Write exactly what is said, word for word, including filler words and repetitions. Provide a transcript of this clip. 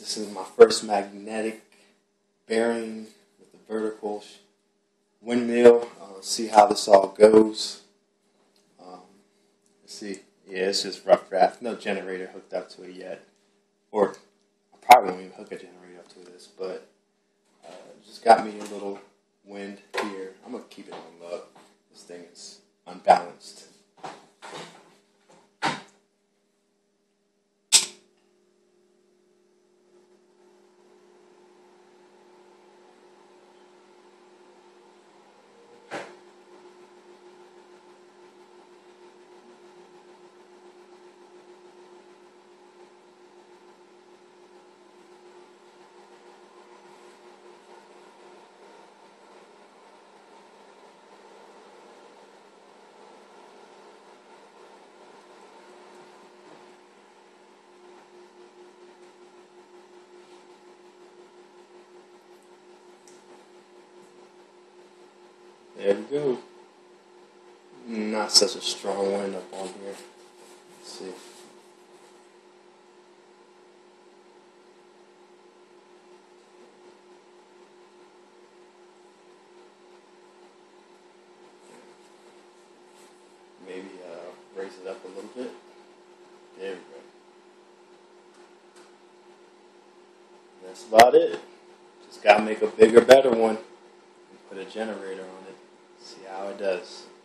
This is my first magnetic bearing with the vertical windmill. Uh, see how this all goes. Um, let's see. Yeah, it's just rough draft. No generator hooked up to it yet. Or I probably won't even hook a generator up to this, but uh, just got me a little wind here. I'm going to keep it on low. This thing is unbalanced. There we go. Not such a strong wind up on here. Let's see. Maybe uh, raise it up a little bit. There we go. That's about it. Just gotta make a bigger, better one and put a generator on it. See how it does.